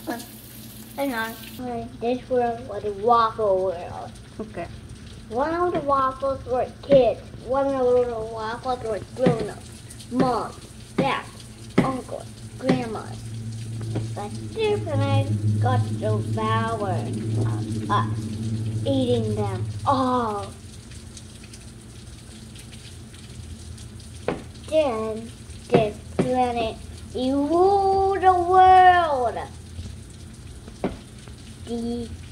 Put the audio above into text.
Hang on. This world was a waffle world. Okay. One of the waffles were kids. One of the waffles were grown-ups. Mom, dad, uncle, grandma. But Superman got to devour us, eating them all. Then this planet ruled the world. The